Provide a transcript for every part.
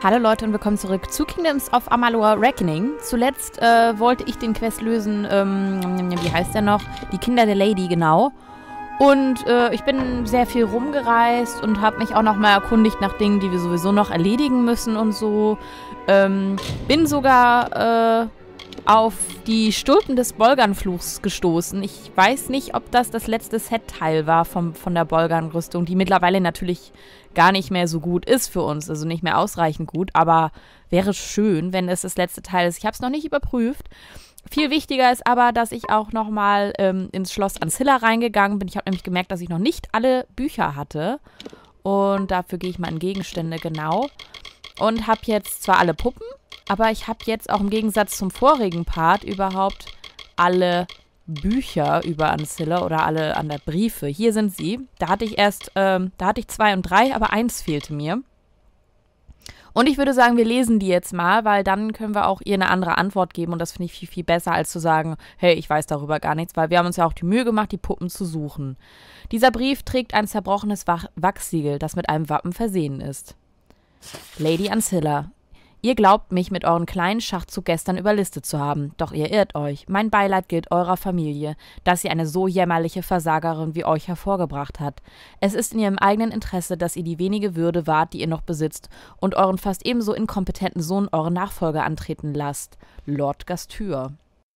Hallo Leute und willkommen zurück zu Kingdoms of Amalur Reckoning. Zuletzt wollte ich den Quest lösen, wie heißt der noch? Die Kinder der Lady, genau. Und ich bin sehr viel rumgereist und habe mich auch nochmal erkundigt nach Dingen, die wir sowieso noch erledigen müssen und so. Bin sogar auf die Stulpen des Bolgan-Fluchs gestoßen. Ich weiß nicht, ob das letzte Set-Teil war von der Bolgan-Rüstung, die mittlerweile natürlich gar nicht mehr so gut ist für uns, also nicht mehr ausreichend gut, aber wäre schön, wenn es das letzte Teil ist. Ich habe es noch nicht überprüft. Viel wichtiger ist aber, dass ich auch nochmal ins Schloss Ancilla reingegangen bin. Ich habe nämlich gemerkt, dass ich noch nicht alle Bücher hatte und dafür gehe ich mal in Gegenstände, genau. Und habe jetzt zwar alle Puppen, aber ich habe jetzt auch im Gegensatz zum vorigen Part überhaupt alle Bücher über Ancilla oder alle an der Briefe. Hier sind sie. Da hatte ich 2 und 3, aber 1 fehlte mir. Und ich würde sagen, wir lesen die jetzt mal, weil dann können wir auch ihr eine andere Antwort geben und das finde ich viel, viel besser, als zu sagen, hey, ich weiß darüber gar nichts, weil wir haben uns ja auch die Mühe gemacht, die Puppen zu suchen. Dieser Brief trägt ein zerbrochenes Wachsiegel, das mit einem Wappen versehen ist. Lady Ancilla, ihr glaubt mich mit euren kleinen Schachzug gestern überlistet zu haben, doch ihr irrt euch. Mein Beileid gilt eurer Familie, dass sie eine so jämmerliche Versagerin wie euch hervorgebracht hat. Es ist in ihrem eigenen Interesse, dass ihr die wenige Würde wahrt, die ihr noch besitzt, und euren fast ebenso inkompetenten Sohn eure Nachfolge antreten lasst. Lord Gastyr.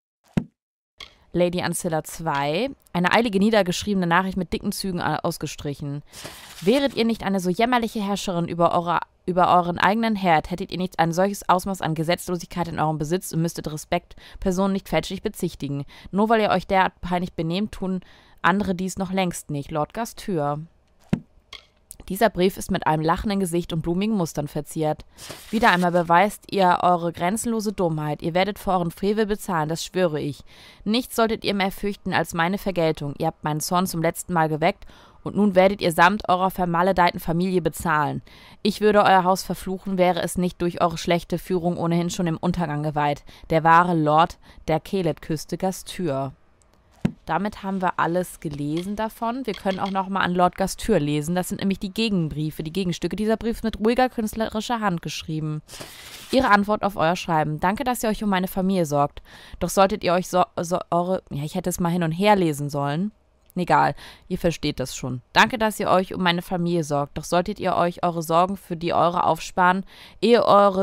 Lady Ancilla 2, eine eilige niedergeschriebene Nachricht mit dicken Zügen ausgestrichen. Wäret ihr nicht eine so jämmerliche Herrscherin über euren eigenen Herd, hättet ihr nicht ein solches Ausmaß an Gesetzlosigkeit in eurem Besitz und müsstet Respektpersonen nicht fälschlich bezichtigen. Nur weil ihr euch derart peinlich benehmt, tun andere dies noch längst nicht. Lord Gastyr. Dieser Brief ist mit einem lachenden Gesicht und blumigen Mustern verziert. Wieder einmal beweist ihr eure grenzenlose Dummheit. Ihr werdet für euren Frevel bezahlen, das schwöre ich. Nichts solltet ihr mehr fürchten als meine Vergeltung. Ihr habt meinen Zorn zum letzten Mal geweckt und nun werdet ihr samt eurer vermaledeiten Familie bezahlen. Ich würde euer Haus verfluchen, wäre es nicht durch eure schlechte Führung ohnehin schon im Untergang geweiht. Der wahre Lord der Kelet-Küste Gastyr. Damit haben wir alles gelesen davon. Wir können auch nochmal an Lord Gastyr lesen. Das sind nämlich die Gegenbriefe, die Gegenstücke. Dieser Brief ist mit ruhiger, künstlerischer Hand geschrieben. Ihre Antwort auf euer Schreiben. Danke, dass ihr euch um meine Familie sorgt. Doch solltet ihr euch ich hätte es mal hin und her lesen sollen. Egal, ihr versteht das schon. Danke, dass ihr euch um meine Familie sorgt. Doch solltet ihr euch eure Sorgen für die eure aufsparen, ehe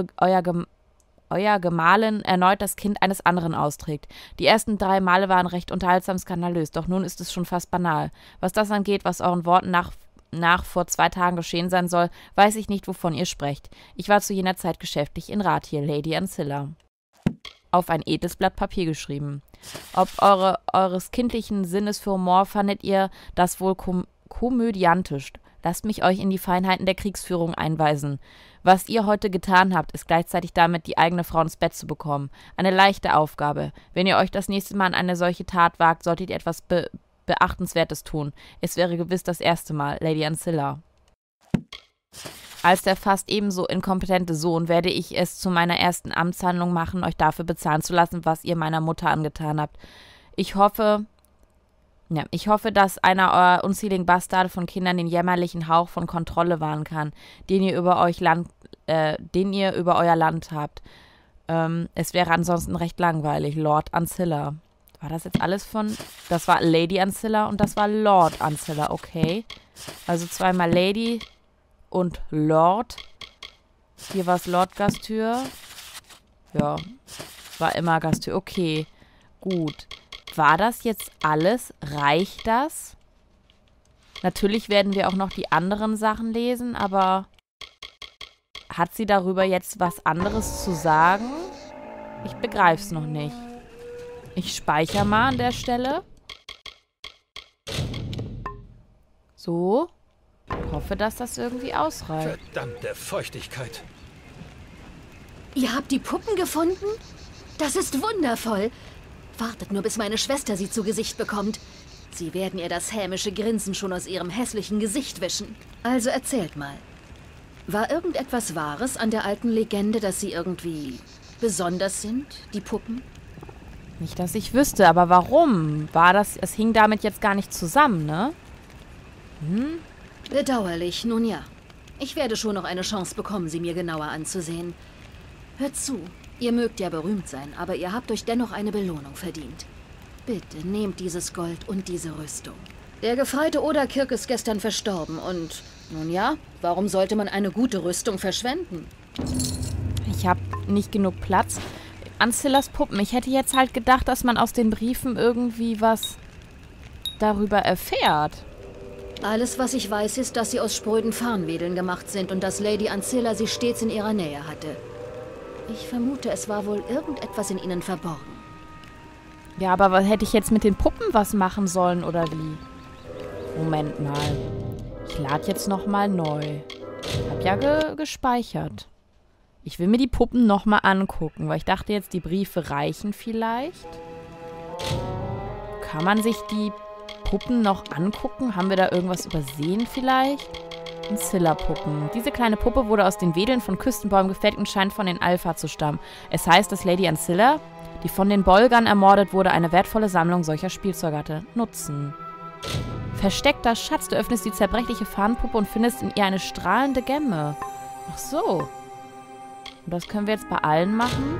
euer Gemahlin erneut das Kind eines anderen austrägt. Die ersten 3 Male waren recht unterhaltsam skandalös, doch nun ist es schon fast banal. Was das angeht, was euren Worten nach vor 2 Tagen geschehen sein soll, weiß ich nicht, wovon ihr sprecht. Ich war zu jener Zeit geschäftlich in Rat hier, Lady Ancilla. Auf ein edles Blatt Papier geschrieben. Ob eures kindlichen Sinnes für Humor fandet ihr das wohl komödiantisch. Lasst mich euch in die Feinheiten der Kriegsführung einweisen. Was ihr heute getan habt, ist gleichzeitig damit, die eigene Frau ins Bett zu bekommen. Eine leichte Aufgabe. Wenn ihr euch das nächste Mal an eine solche Tat wagt, solltet ihr etwas Beachtenswertes tun. Es wäre gewiss das erste Mal, Lady Ancilla. Als der fast ebenso inkompetente Sohn werde ich es zu meiner ersten Amtshandlung machen, euch dafür bezahlen zu lassen, was ihr meiner Mutter angetan habt. Ich hoffe, dass einer eurer unzähligen Bastarde von Kindern den jämmerlichen Hauch von Kontrolle wahren kann, den ihr über euer Land habt. Es wäre ansonsten recht langweilig. Lord Ancilla. War das jetzt alles von... Das war Lady Ancilla und das war Lord Ancilla, okay. Also zweimal Lady und Lord. Hier war es Lord Gastyr. Ja, war immer Gastyr. Okay, gut. War das jetzt alles? Reicht das? Natürlich werden wir auch noch die anderen Sachen lesen, aber hat sie darüber jetzt was anderes zu sagen? Ich begreife es noch nicht. Ich speichere mal an der Stelle. So. Ich hoffe, dass das irgendwie ausreicht. Verdammte Feuchtigkeit. Ihr habt die Puppen gefunden? Das ist wundervoll. Wartet nur, bis meine Schwester sie zu Gesicht bekommt. Sie werden ihr das hämische Grinsen schon aus ihrem hässlichen Gesicht wischen. Also erzählt mal. War irgendetwas Wahres an der alten Legende, dass sie irgendwie besonders sind, die Puppen? Nicht, dass ich wüsste, aber warum? Es hing damit jetzt gar nicht zusammen, ne? Bedauerlich, nun ja. Ich werde schon noch eine Chance bekommen, sie mir genauer anzusehen. Hört zu, ihr mögt ja berühmt sein, aber ihr habt euch dennoch eine Belohnung verdient. Bitte nehmt dieses Gold und diese Rüstung. Der Gefreite Odakirk ist gestern verstorben und, nun ja, warum sollte man eine gute Rüstung verschwenden? Ich habe nicht genug Platz. Ancillas Puppen. Ich hätte jetzt halt gedacht, dass man aus den Briefen irgendwie was darüber erfährt. Alles, was ich weiß, ist, dass sie aus spröden Farnwedeln gemacht sind und dass Lady Ancilla sie stets in ihrer Nähe hatte. Ich vermute, es war wohl irgendetwas in ihnen verborgen. Ja, aber was hätte ich jetzt mit den Puppen was machen sollen oder wie? Moment mal. Ich lade jetzt nochmal neu. Ich habe ja gespeichert. Ich will mir die Puppen nochmal angucken, weil ich dachte jetzt, die Briefe reichen vielleicht. Kann man sich die Puppen noch angucken? Haben wir da irgendwas übersehen vielleicht? Ancilla-Puppen. Diese kleine Puppe wurde aus den Wedeln von Küstenbäumen gefällt und scheint von den Alpha zu stammen. Es heißt, dass Lady Ancilla, die von den Bolgern ermordet wurde, eine wertvolle Sammlung solcher Spielzeuge hatte. Nutzen. Versteckter Schatz. Du öffnest die zerbrechliche Fahnenpuppe und findest in ihr eine strahlende Gemme. Ach so. Und das können wir jetzt bei allen machen.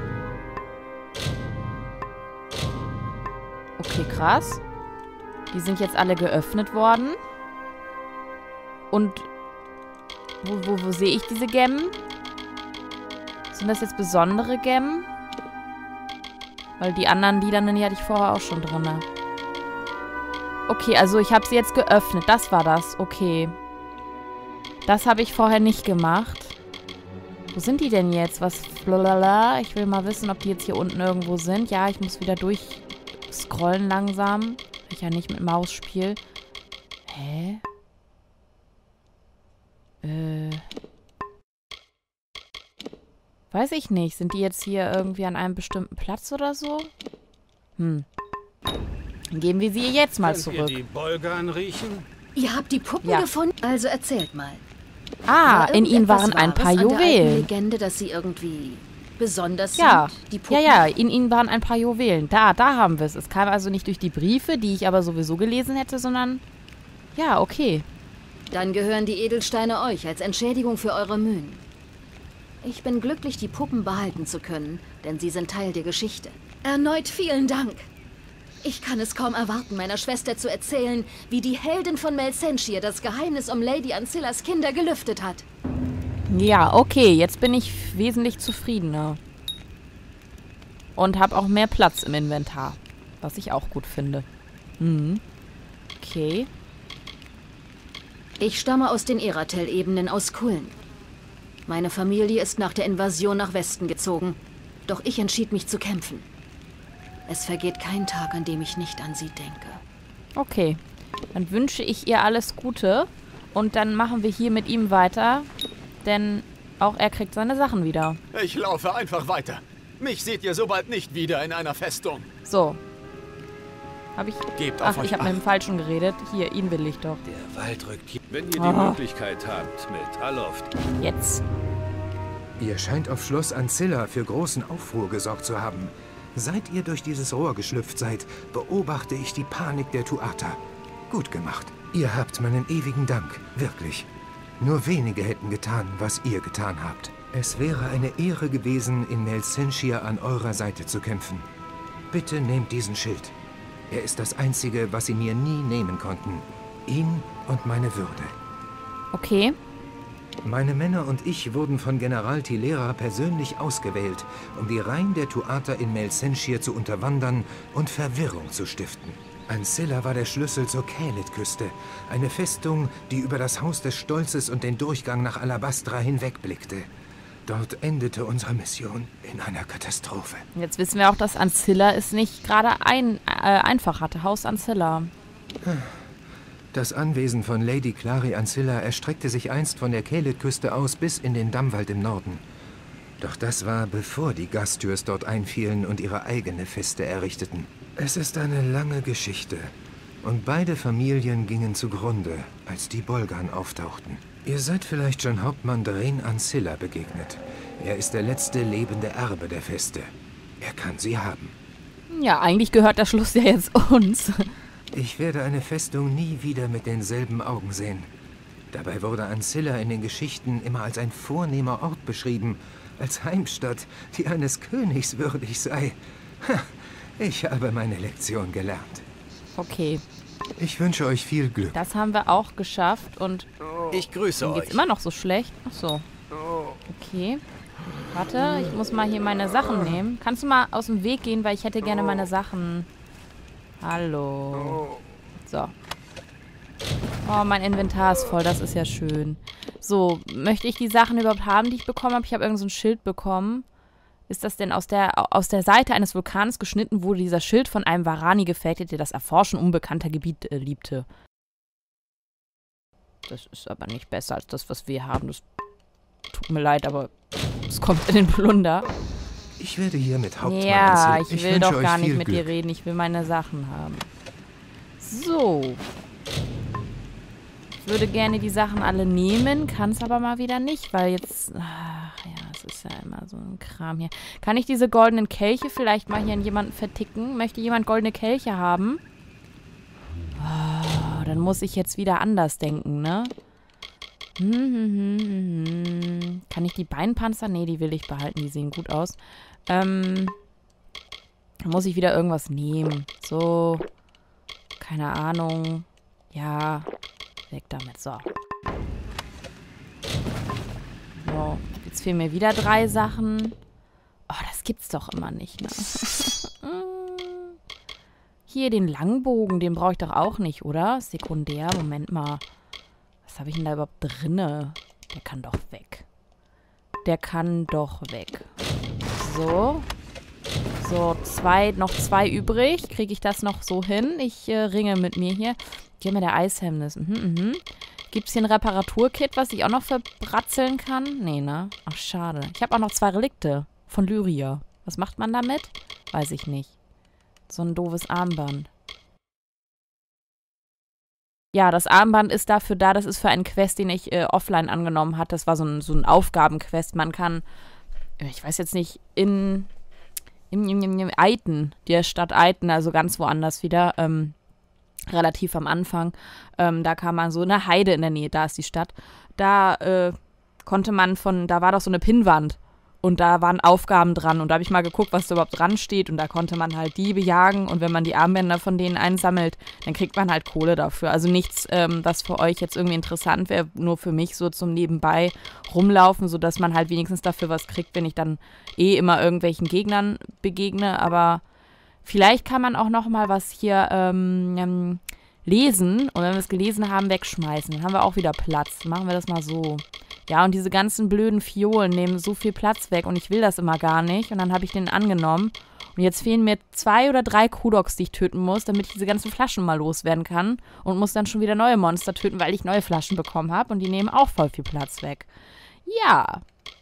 Okay, krass. Die sind jetzt alle geöffnet worden. Und wo sehe ich diese Gemmen? Sind das jetzt besondere Gemmen? Weil die anderen Liedernen, die hatte ich vorher auch schon drin. Okay, also ich habe sie jetzt geöffnet. Das war das. Okay. Das habe ich vorher nicht gemacht. Wo sind die denn jetzt? Was? Blablabla. Ich will mal wissen, ob die jetzt hier unten irgendwo sind. Ja, ich muss wieder durchscrollen langsam. Weil ich ja nicht mit Maus spiele. Hä? Weiß ich nicht. Sind die jetzt hier irgendwie an einem bestimmten Platz oder so? Dann geben wir sie jetzt mal zurück. Könnt ihr die Bolgern riechen? Ihr habt die Puppen gefunden? Also erzählt mal. Ah, in ihnen waren ein paar Juwelen. Juwelen. Legende, dass sie irgendwie besonders Ja, sind? Die Puppen? ja, in ihnen waren ein paar Juwelen. Da haben wir es. Es kam also nicht durch die Briefe, die ich aber sowieso gelesen hätte, sondern... Ja, okay. Dann gehören die Edelsteine euch als Entschädigung für eure Mühen. Ich bin glücklich, die Puppen behalten zu können, denn sie sind Teil der Geschichte. Erneut vielen Dank. Ich kann es kaum erwarten, meiner Schwester zu erzählen, wie die Heldin von Melsenshir das Geheimnis um Lady Ancillas Kinder gelüftet hat. Ja, okay, jetzt bin ich wesentlich zufriedener. Und habe auch mehr Platz im Inventar, was ich auch gut finde. Okay. Ich stamme aus den Eratel-Ebenen aus Kuln. Meine Familie ist nach der Invasion nach Westen gezogen, doch ich entschied mich zu kämpfen. Es vergeht kein Tag, an dem ich nicht an sie denke. Okay, dann wünsche ich ihr alles Gute und dann machen wir hier mit ihm weiter, denn auch er kriegt seine Sachen wieder. Ich laufe einfach weiter. Mich seht ihr so bald nicht wieder in einer Festung. So. Habe ich... Gebt auf euch ich habe mit dem Falschen geredet. Hier, ihn will ich doch. Der Wald rückt hier. Wenn ihr die Möglichkeit habt, mit Aloft. Jetzt. Ihr scheint auf Schloss Ancilla für großen Aufruhr gesorgt zu haben. Seit ihr durch dieses Rohr geschlüpft seid, beobachte ich die Panik der Tuatha. Gut gemacht. Ihr habt meinen ewigen Dank, wirklich. Nur wenige hätten getan, was ihr getan habt. Es wäre eine Ehre gewesen, in Melsenshir an eurer Seite zu kämpfen. Bitte nehmt diesen Schild. Er ist das Einzige, was sie mir nie nehmen konnten. Ihn und meine Würde. Okay. Meine Männer und ich wurden von General Tilera persönlich ausgewählt, um die Reihen der Tuatha in Melsenshir zu unterwandern und Verwirrung zu stiften. Ancilla war der Schlüssel zur Caelid-Küste, eine Festung, die über das Haus des Stolzes und den Durchgang nach Alabastra hinwegblickte. Dort endete unsere Mission in einer Katastrophe. Jetzt wissen wir auch, dass Ancilla es nicht gerade einfach hatte. Haus Ancilla. Das Anwesen von Lady Clary Ancilla erstreckte sich einst von der Caelid-Küste aus bis in den Dammwald im Norden. Doch das war, bevor die Gastürs dort einfielen und ihre eigene Feste errichteten. Es ist eine lange Geschichte. Und beide Familien gingen zugrunde, als die Bolgern auftauchten. Ihr seid vielleicht schon Hauptmann Drain Ancilla begegnet. Er ist der letzte lebende Erbe der Feste. Er kann sie haben. Ja, eigentlich gehört der Schluss ja jetzt uns. Ich werde eine Festung nie wieder mit denselben Augen sehen. Dabei wurde Ancilla in den Geschichten immer als ein vornehmer Ort beschrieben, als Heimstatt, die eines Königs würdig sei. Ha, ich habe meine Lektion gelernt. Okay, Ich wünsche euch viel Glück. das haben wir auch geschafft und Ich grüße geht's euch. immer noch so schlecht. Ach so. Okay. Warte, ich muss mal hier meine Sachen nehmen. Kannst du mal aus dem Weg gehen, weil ich hätte gerne meine Sachen. Hallo. So. Oh, mein Inventar ist voll, das ist ja schön. So, möchte ich die Sachen überhaupt haben, die ich bekommen habe? Ich habe irgend so ein Schild bekommen. Ist das denn aus der Seite eines Vulkans geschnitten, wurde dieser Schild von einem Varani gefertigt, der das Erforschen unbekannter Gebiete liebte? Das ist aber nicht besser als das, was wir haben. Das tut mir leid, aber es kommt in den Plunder. Ich werde hier mit Hauptmann Ja, Ancilla. ich will wünsche doch euch gar nicht viel mit Glück. dir reden. Ich will meine Sachen haben. So. Ich würde gerne die Sachen alle nehmen, kann es aber mal wieder nicht, weil jetzt... Ach ja, es ist ja immer so ein Kram hier. Kann ich diese goldenen Kelche vielleicht mal hier an jemanden verticken? Möchte jemand goldene Kelche haben? Oh, dann muss ich jetzt wieder anders denken, ne? Kann ich die Beinpanzer? Nee, die will ich behalten. Die sehen gut aus. Dann muss ich wieder irgendwas nehmen. So. Keine Ahnung. Ja. Weg damit. So. So. Jetzt fehlen mir wieder 3 Sachen. Oh, das gibt's doch immer nicht, ne? Hier, den Langbogen, den brauche ich doch auch nicht, oder? Sekundär, Moment mal. Was habe ich denn da überhaupt drinne? Der kann doch weg. Der kann doch weg. So. So, noch 2 übrig. Kriege ich das noch so hin? Ich ringe mit mir hier. Die haben ja der Eishemmnis. Gibt es hier ein Reparaturkit, was ich auch noch verbratzeln kann? Nee, ne? Ach, schade. Ich habe auch noch 2 Relikte von Lyria. Was macht man damit? Weiß ich nicht. So ein doofes Armband. Ja, das Armband ist dafür da, das ist für einen Quest, den ich offline angenommen hatte. Das war so ein Aufgabenquest. Man kann, ich weiß jetzt nicht, in Aiten, der Stadt Aiten, also ganz woanders wieder, relativ am Anfang, da kam man so eine Heide in der Nähe, da ist die Stadt. Da konnte man da war doch so eine Pinnwand. Und da waren Aufgaben dran. Und da habe ich mal geguckt, was da überhaupt dran steht. Und da konnte man halt Diebe jagen. Und wenn man die Armbänder von denen einsammelt, dann kriegt man halt Kohle dafür. Also nichts, was für euch jetzt irgendwie interessant wäre. Nur für mich so zum Nebenbei rumlaufen, sodass man halt wenigstens dafür was kriegt, wenn ich dann immer irgendwelchen Gegnern begegne. Aber vielleicht kann man auch noch mal was hier lesen. Und wenn wir es gelesen haben, wegschmeißen. Dann haben wir auch wieder Platz. Machen wir das mal so. Ja, und diese ganzen blöden Fiolen nehmen so viel Platz weg und ich will das immer gar nicht. Und dann habe ich den angenommen. Und jetzt fehlen mir 2 oder 3 Kudoks, die ich töten muss, damit ich diese ganzen Flaschen mal loswerden kann. Und muss dann schon wieder neue Monster töten, weil ich neue Flaschen bekommen habe. Und die nehmen auch voll viel Platz weg. Ja.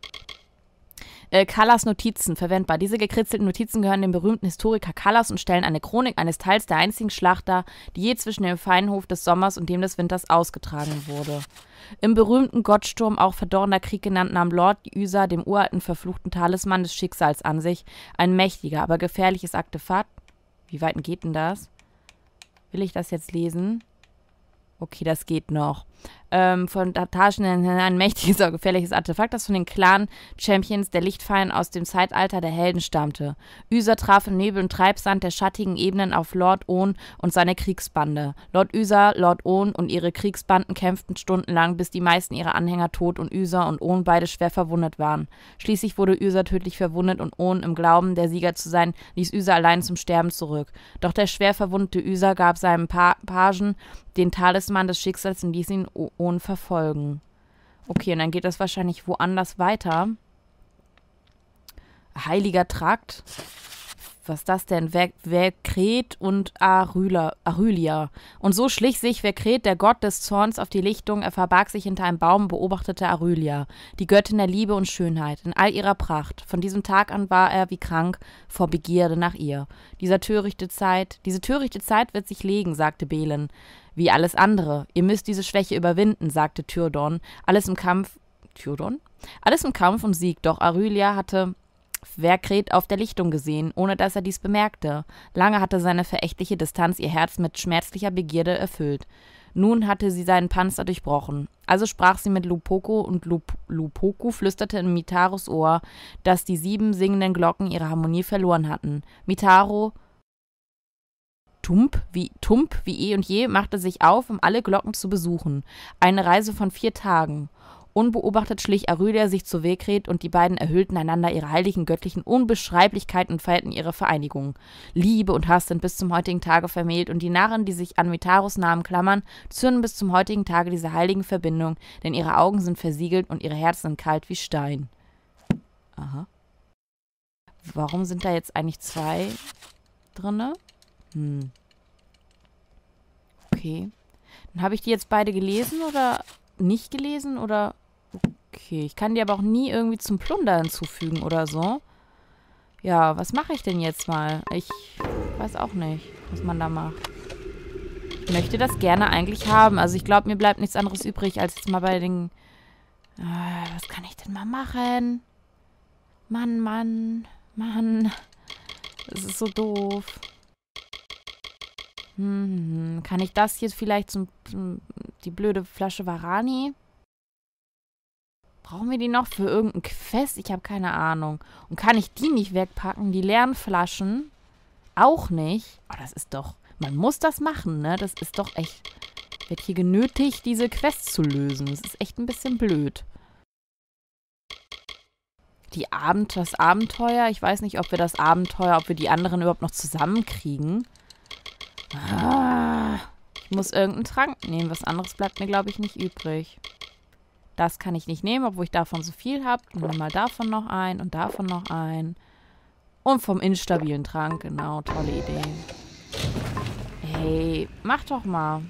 Callas Notizen, verwendbar. Diese gekritzelten Notizen gehören dem berühmten Historiker Callas und stellen eine Chronik eines Teils der einzigen Schlacht dar, die je zwischen dem Feinhof des Sommers und dem des Winters ausgetragen wurde. Im berühmten Gottsturm, auch verdorrener Krieg genannt, nahm Lord Ysa dem uralten verfluchten Talisman des Schicksals an sich, ein mächtiger, aber gefährliches Artefakt. Wie weit geht denn das? Will ich das jetzt lesen? Okay, das geht noch. Von Taschen ein mächtiges, aber gefährliches Artefakt, das von den Clan-Champions der Lichtfeien aus dem Zeitalter der Helden stammte. Ysa traf im Nebel und Treibsand der schattigen Ebenen auf Lord Ohn und seine Kriegsbande. Lord Ysa, Lord Ohn und ihre Kriegsbanden kämpften stundenlang, bis die meisten ihrer Anhänger tot und Ysa und Ohn beide schwer verwundet waren. Schließlich wurde Ysa tödlich verwundet und Ohn, im Glauben, der Sieger zu sein, ließ Ysa allein zum Sterben zurück. Doch der schwer verwundete Ysa gab seinem Pagen den Talisman des Schicksals und ließ ihn Ohn verfolgen. Okay, und dann geht das wahrscheinlich woanders weiter. Heiliger Trakt. Was ist das denn? Verkret und Arylia. Und so schlich sich Verkret, der Gott des Zorns, auf die Lichtung. Er verbarg sich hinter einem Baum und beobachtete Arylia, die Göttin der Liebe und Schönheit, in all ihrer Pracht. Von diesem Tag an war er wie krank vor Begierde nach ihr. Diese törichte Zeit wird sich legen, sagte Belen. Wie alles andere. Ihr müsst diese Schwäche überwinden, sagte Thyrdon. Alles im Kampf und Sieg. Doch Arylia hatte Verkret auf der Lichtung gesehen, ohne dass er dies bemerkte. Lange hatte seine verächtliche Distanz ihr Herz mit schmerzlicher Begierde erfüllt. Nun hatte sie seinen Panzer durchbrochen. Also sprach sie mit Lupoku und Lupoku flüsterte in Mitaros Ohr, dass die 7 singenden Glocken ihre Harmonie verloren hatten. Mitaro, tump wie eh und je, machte sich auf, um alle Glocken zu besuchen. Eine Reise von 4 Tagen. Unbeobachtet schlich Arydia sich zu Wegred und die beiden erhüllten einander ihre heiligen göttlichen Unbeschreiblichkeiten und feierten ihre Vereinigung. Liebe und Hass sind bis zum heutigen Tage vermählt und die Narren, die sich an Mitaros Namen klammern, zürnen bis zum heutigen Tage diese heiligen Verbindung, denn ihre Augen sind versiegelt und ihre Herzen sind kalt wie Stein. Aha. Warum sind da jetzt eigentlich 2 drinne? Okay. Dann habe ich die jetzt beide gelesen oder nicht gelesen oder... Okay, ich kann die aber auch nie irgendwie zum Plunder hinzufügen oder so. Ja, was mache ich denn jetzt mal? Ich weiß auch nicht, was man da macht. Ich möchte das gerne eigentlich haben. Also ich glaube, mir bleibt nichts anderes übrig, als jetzt mal bei den... was kann ich denn mal machen? Mann. Das ist so doof. Kann ich das hier vielleicht die blöde Flasche Varani? Brauchen wir die noch für irgendein Quest? Ich habe keine Ahnung. Und kann ich die nicht wegpacken? Die leeren Flaschen? Auch nicht. Oh, das ist doch... Man muss das machen, ne? Das ist doch echt... Ich werde hier genötigt, diese Quest zu lösen. Das ist echt ein bisschen blöd. Das Abenteuer. Ich weiß nicht, ob wir das Abenteuer, ob wir die anderen überhaupt noch zusammenkriegen. Ich muss irgendeinen Trank nehmen. Was anderes bleibt mir, glaube ich, nicht übrig. Das kann ich nicht nehmen, obwohl ich davon so viel habe. Und dann mal davon noch ein und davon noch ein. Und vom instabilen Trank, genau. Tolle Idee. Hey, mach doch mal.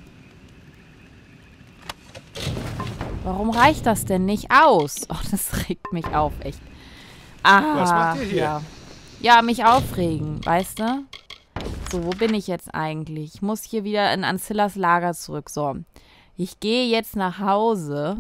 Warum reicht das denn nicht aus? Oh, das regt mich auf, echt. Was macht ihr hier? Ja, mich aufregen, weißt du? So, wo bin ich jetzt eigentlich? Ich muss hier wieder in Ancillas Lager zurück. So, ich gehe jetzt nach Hause.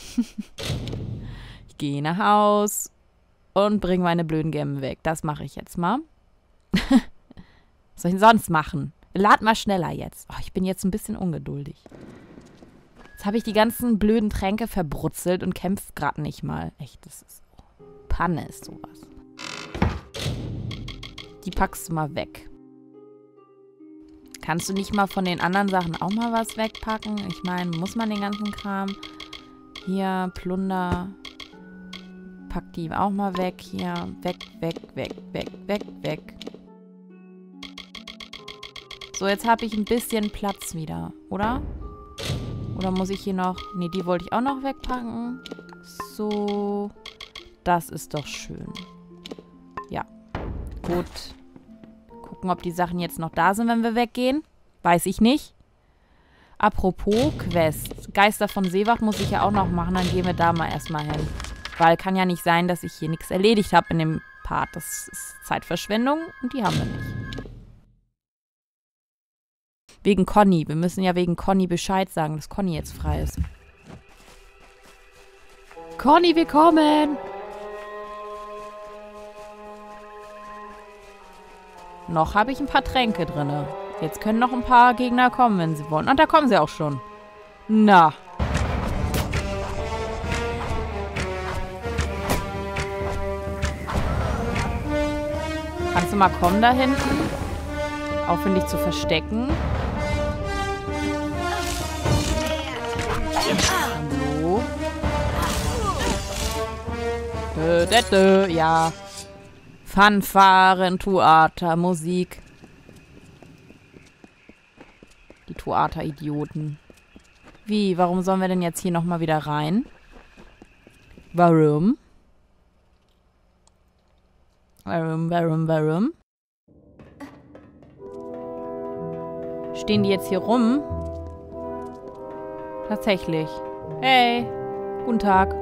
Ich gehe nach Haus und bringe meine blöden Gemmen weg. Das mache ich jetzt mal. Was soll ich denn sonst machen? Lad mal schneller jetzt. Oh, ich bin jetzt ein bisschen ungeduldig. Jetzt habe ich die ganzen blöden Tränke verbrutzelt und kämpfe gerade nicht mal. Echt, das ist... Panne ist sowas. Die packst du mal weg. Kannst du nicht mal von den anderen Sachen auch mal was wegpacken? Ich meine, muss man den ganzen Kram... Hier, Plunder... Pack die auch mal weg. Hier, weg. So, jetzt habe ich ein bisschen Platz wieder, oder? Oder muss ich hier noch... Ne, die wollte ich auch noch wegpacken. So. Das ist doch schön. Ja. Gut. Gucken, ob die Sachen jetzt noch da sind, wenn wir weggehen. Weiß ich nicht. Apropos Quest. Geister von Seewacht muss ich ja auch noch machen. Dann gehen wir da mal erstmal hin. Weil kann ja nicht sein, dass ich hier nichts erledigt habe in dem Part. Das ist Zeitverschwendung und die haben wir nicht. Wegen Conny. Wir müssen ja wegen Conny Bescheid sagen, dass Conny jetzt frei ist. Conny, wir kommen! Noch habe ich ein paar Tränke drin. Jetzt können noch ein paar Gegner kommen, wenn sie wollen. Und da kommen sie auch schon. Na. Kannst du mal kommen da hinten? Aufhören dich zu verstecken. Hallo. Ja. Fanfaren, Tuata, Musik. Die Tuata-Idioten. Wie? Warum sollen wir denn jetzt hier nochmal wieder rein? Warum? Warum? Stehen die jetzt hier rum? Tatsächlich. Hey, guten Tag.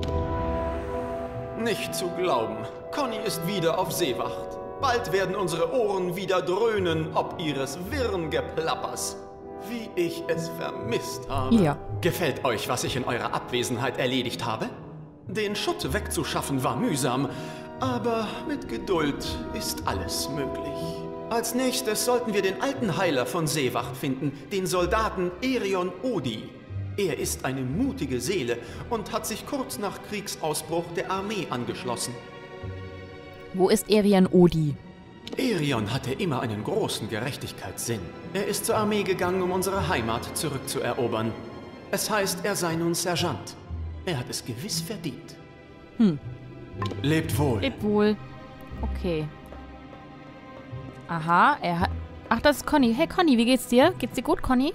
Nicht zu glauben. Conny ist wieder auf Seewacht. Bald werden unsere Ohren wieder dröhnen, ob ihres wirren Geplappers. Wie ich es vermisst habe. Ja. Gefällt euch, was ich in eurer Abwesenheit erledigt habe? Den Schutt wegzuschaffen war mühsam, aber mit Geduld ist alles möglich. Als nächstes sollten wir den alten Heiler von Seewacht finden, den Soldaten Erion Odi. Er ist eine mutige Seele und hat sich kurz nach Kriegsausbruch der Armee angeschlossen. Wo ist Erion Odi? Erion hatte immer einen großen Gerechtigkeitssinn. Er ist zur Armee gegangen, um unsere Heimat zurückzuerobern. Es heißt, er sei nun Sergeant. Er hat es gewiss verdient. Lebt wohl. Lebt wohl. Okay. Aha, er hat... Ach, das ist Conny. Hey Conny, wie geht's dir? Geht's dir gut, Conny?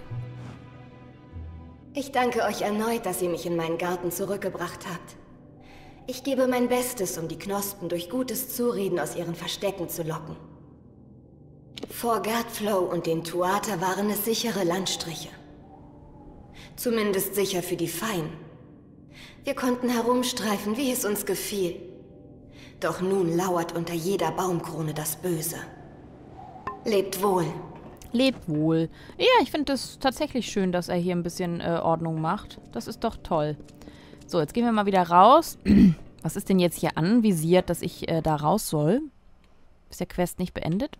Ich danke euch erneut, dass ihr mich in meinen Garten zurückgebracht habt. Ich gebe mein Bestes, um die Knospen durch gutes Zureden aus ihren Verstecken zu locken. Vor Gardflow und den Tuatha waren es sichere Landstriche. Zumindest sicher für die Feinen. Wir konnten herumstreifen, wie es uns gefiel. Doch nun lauert unter jeder Baumkrone das Böse. Lebt wohl. Lebt wohl. Ja, ich finde es tatsächlich schön, dass er hier ein bisschen Ordnung macht. Das ist doch toll. So, jetzt gehen wir mal wieder raus. Was ist denn jetzt hier anvisiert, dass ich da raus soll? Ist der Quest nicht beendet?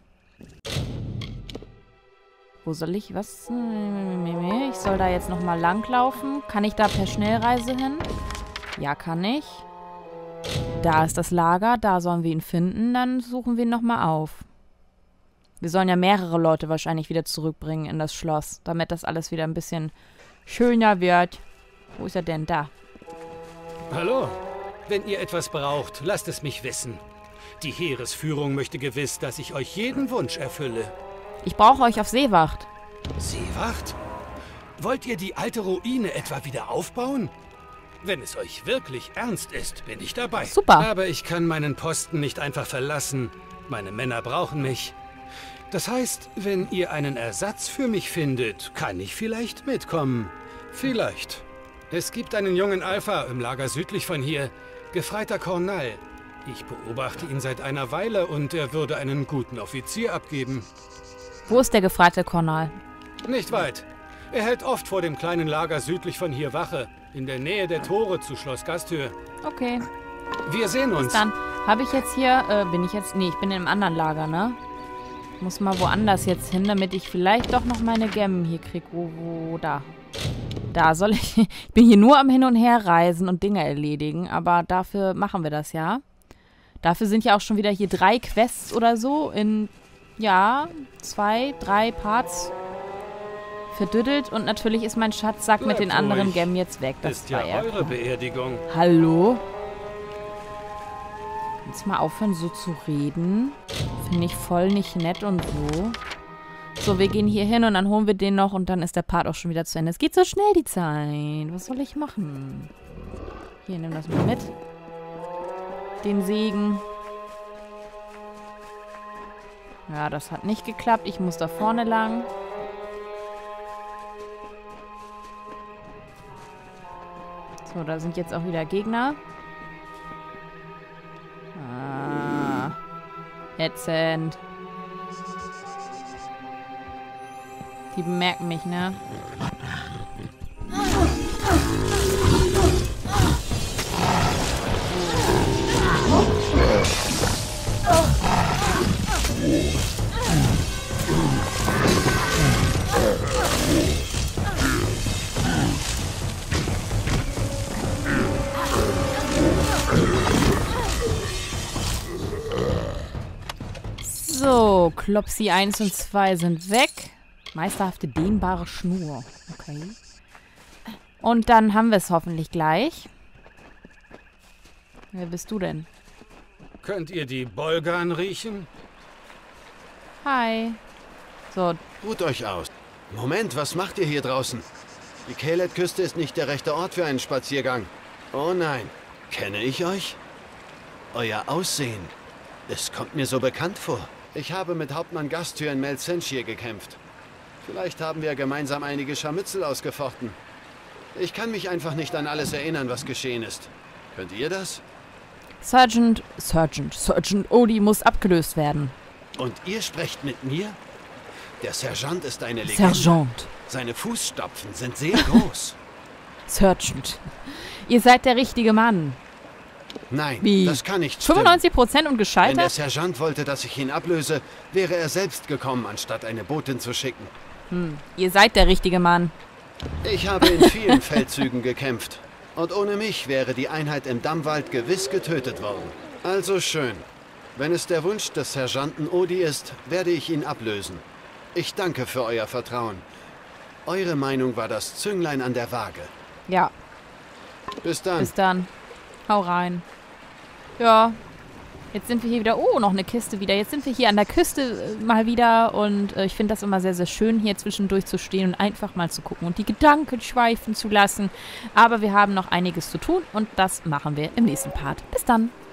Wo soll ich? Was? Ich soll da jetzt nochmal langlaufen. Kann ich da per Schnellreise hin? Ja, kann ich. Da ist das Lager. Da sollen wir ihn finden. Dann suchen wir ihn nochmal auf. Wir sollen ja mehrere Leute wahrscheinlich wieder zurückbringen in das Schloss, damit das alles wieder ein bisschen schöner wird. Wo ist er denn? Da. Hallo. Wenn ihr etwas braucht, lasst es mich wissen. Die Heeresführung möchte gewiss, dass ich euch jeden Wunsch erfülle. Ich brauche euch auf Seewacht. Seewacht? Wollt ihr die alte Ruine etwa wieder aufbauen? Wenn es euch wirklich ernst ist, bin ich dabei. Super. Aber ich kann meinen Posten nicht einfach verlassen. Meine Männer brauchen mich. Das heißt, wenn ihr einen Ersatz für mich findet, kann ich vielleicht mitkommen. Vielleicht. Es gibt einen jungen Alpha im Lager südlich von hier, Gefreiter Cornal. Ich beobachte ihn seit einer Weile und er würde einen guten Offizier abgeben. Wo ist der Gefreite Cornal? Nicht weit. Er hält oft vor dem kleinen Lager südlich von hier Wache, in der Nähe der Tore zu Schloss Gasthöhe. Okay. Wir sehen uns. Bis dann. Habe ich jetzt hier, bin ich jetzt, nee, ich bin in einem anderen Lager, ne? Muss mal woanders jetzt hin, damit ich vielleicht doch noch meine Gemmen hier kriege. Wo, da. Da soll ich, ich bin hier nur am Hin und Her reisen und Dinge erledigen, aber dafür machen wir das, ja? Dafür sind ja auch schon wieder hier 3 Quests oder so in, ja, 2, 3 Parts verdüdelt und natürlich ist mein Schatzsack mit den anderen Gemmen jetzt weg. Das ist ja eure Beerdigung. Hallo? Kannst du mal aufhören, so zu reden? Finde ich voll nicht nett und so. So, wir gehen hier hin und dann holen wir den noch und dann ist der Part auch schon wieder zu Ende. Es geht so schnell, die Zeit. Was soll ich machen? Hier, nimm das mal mit. Den Segen. Ja, das hat nicht geklappt. Ich muss da vorne lang. So, da sind jetzt auch wieder Gegner. Ah. Ätzend. Die bemerken mich, ne? So, Klopsi 1 und 2 sind weg. Meisterhafte dehnbare Schnur. Okay. Und dann haben wir es hoffentlich gleich. Wer bist du denn? Könnt ihr die Bolgan riechen? Hi. So, Ruht euch aus. Moment, was macht ihr hier draußen? Die Kaled-Küste ist nicht der rechte Ort für einen Spaziergang. Oh nein. Kenne ich euch? Euer Aussehen. Es kommt mir so bekannt vor. Ich habe mit Hauptmann Gasthöhe in Melzenschir gekämpft. Vielleicht haben wir gemeinsam einige Scharmützel ausgefochten. Ich kann mich einfach nicht an alles erinnern, was geschehen ist. Könnt ihr das? Sergeant Odi muss abgelöst werden. Und ihr sprecht mit mir? Der Sergeant ist eine Legende. Sergeant. Seine Fußstapfen sind sehr groß. Sergeant. Ihr seid der richtige Mann. Nein, Wie? das kann nicht stimmen. 95% und Wenn der gescheitert? Sergeant wollte, dass ich ihn ablöse, wäre er selbst gekommen, anstatt eine Botin zu schicken. Ihr seid der richtige Mann. Ich habe in vielen Feldzügen gekämpft. Und ohne mich wäre die Einheit im Dammwald gewiss getötet worden. Also schön. Wenn es der Wunsch des Sergeanten Odi ist, werde ich ihn ablösen. Ich danke für euer Vertrauen. Eure Meinung war das Zünglein an der Waage. Ja, Bis dann. bis dann. Hau rein. Ja, jetzt sind wir hier wieder. Oh, noch eine Kiste wieder. Jetzt sind wir hier an der Küste mal wieder. Und ich finde das immer sehr, sehr schön, hier zwischendurch zu stehen und einfach mal zu gucken und die Gedanken schweifen zu lassen. Aber wir haben noch einiges zu tun und das machen wir im nächsten Part. Bis dann.